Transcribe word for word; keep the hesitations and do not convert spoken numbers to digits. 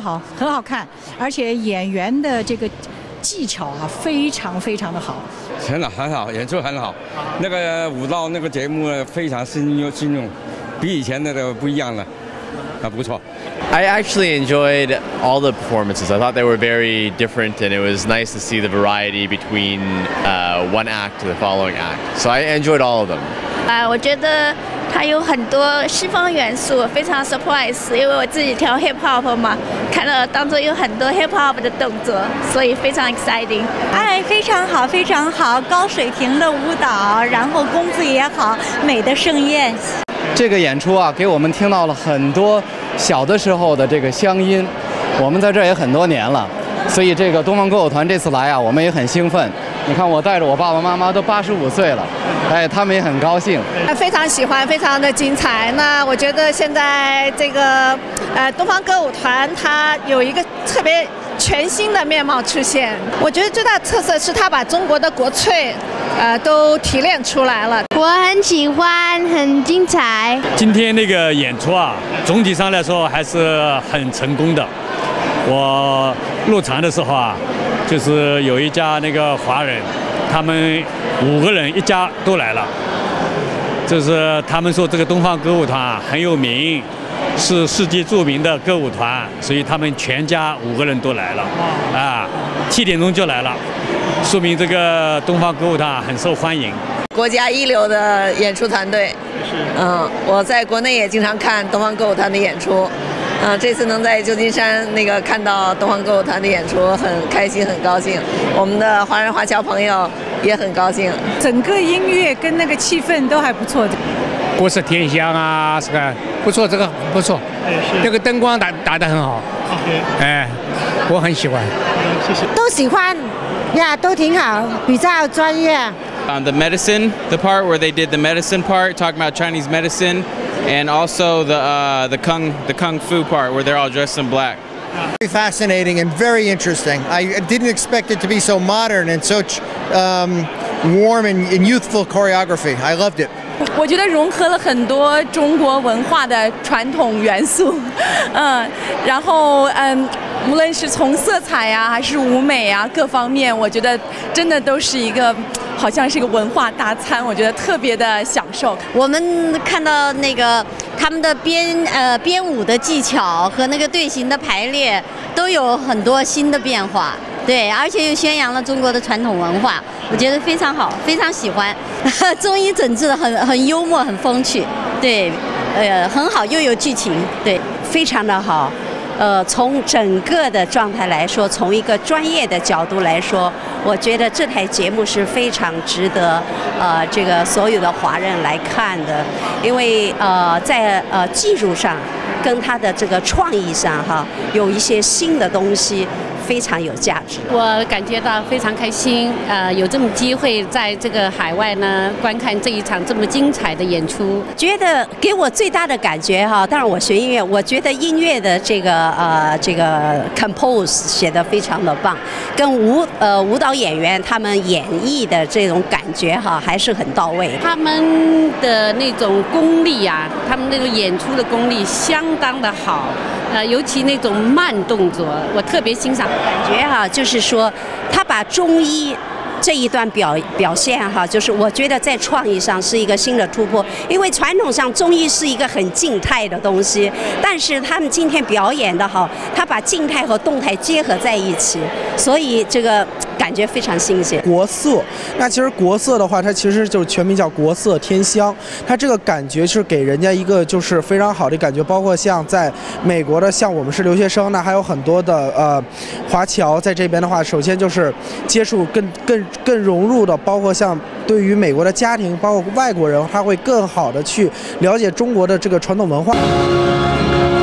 好，很好看，而且演员的这个技巧啊，非常非常的好。 很好，很好，演出很好。那个舞蹈那个节目非常深入深入，比以前那个不一样了，啊，不错。 I actually enjoyed all the performances. I thought they were very different, and it was nice to see the variety between uh, one act to the following act. So I enjoyed all of them. 啊，我觉得它有很多西方元素，非常 surprise。因为我自己跳 hip hop 嘛，看了当中有很多 hip hop 的动作，所以非常 exciting。 哎，非常好，非常好，高水平的舞蹈，然后功夫也好，美的盛宴。 这个演出啊，给我们听到了很多小的时候的这个乡音。我们在这儿也很多年了，所以这个东方歌舞团这次来啊，我们也很兴奋。你看，我带着我爸爸妈妈都八十五岁了，哎，他们也很高兴。 非常喜欢，非常的精彩。那我觉得现在这个呃东方歌舞团它有一个特别全新的面貌出现。我觉得最大的特色是它把中国的国粹。 呃，都提炼出来了。 我很喜欢，很精彩。 今天那个演出啊，总体上来说还是很成功的。我入场的时候啊，就是有一家那个华人，他们五个人一家都来了。就是他们说这个东方歌舞团啊很有名，是世界著名的歌舞团，所以他们全家五个人都来了。啊，七点钟就来了。 说明这个东方歌舞团很受欢迎， 国家一流的演出团队。嗯，我在国内也经常看东方歌舞团的演出。嗯，这次能在旧金山那个看到东方歌舞团的演出，很开心，很高兴。我们的华人华侨朋友也很高兴。 整个音乐跟那个气氛都还不错的。 国色天香啊，这个不错，这个不错。这个灯光打打得很好。哎，我很喜欢。 谢谢。都喜欢。 呀，都挺好，比较专业。 Um, the medicine, the part where they did the medicine part, talking about Chinese medicine, and also the uh, the kung the kung fu part where they're all dressed in black. Very fascinating and very interesting. I didn't expect it to be so modern and such um, warm and, and youthful choreography. I loved it. 我觉得融合了很多中国文化的传统元素，嗯，然后嗯。 无论是从色彩呀、啊，还是舞美啊，各方面，我觉得真的都是一个，好像是一个文化大餐，我觉得特别的享受。 我们看到那个他们的编呃编舞的技巧和那个队形的排列都有很多新的变化，对，而且又宣扬了中国的传统文化，我觉得非常好，非常喜欢。中医整治的很很幽默，很风趣，对，呃，很好，又有剧情，对， 非常的好。 呃，从整个的状态来说，从一个专业的角度来说，我觉得这台节目是非常值得呃这个所有的华人来看的，因为呃在呃技术上跟他的这个创意上哈，有一些新的东西。 非常有价值， 我感觉到非常开心，呃，有这么机会在这个海外呢观看这一场这么精彩的演出， 觉得给我最大的感觉哈，当然我学音乐，我觉得音乐的这个呃这个 compose 写得非常的棒，跟舞呃舞蹈演员他们演绎的这种感觉哈还是很到位， 他们的那种功力啊，他们那种演出的功力相当的好，呃，尤其那种慢动作，我特别欣赏。 感觉哈、啊，就是说，他把中医这一段表表现哈，就是我觉得在创意上是一个新的突破，因为传统上中医是一个很静态的东西，但是他们今天表演的好，他把静态和动态结合在一起，所以这个感觉非常新鲜。 国色，那其实国色的话，它其实就是全名叫国色天香，它这个感觉是给人家一个就是非常好的感觉，包括像在美国的，像我们是留学生，那还有很多的呃华侨在这边的话，首先就是接触更更。 更融入的，包括像对于美国的家庭，包括外国人，他会更好的去了解中国的这个传统文化。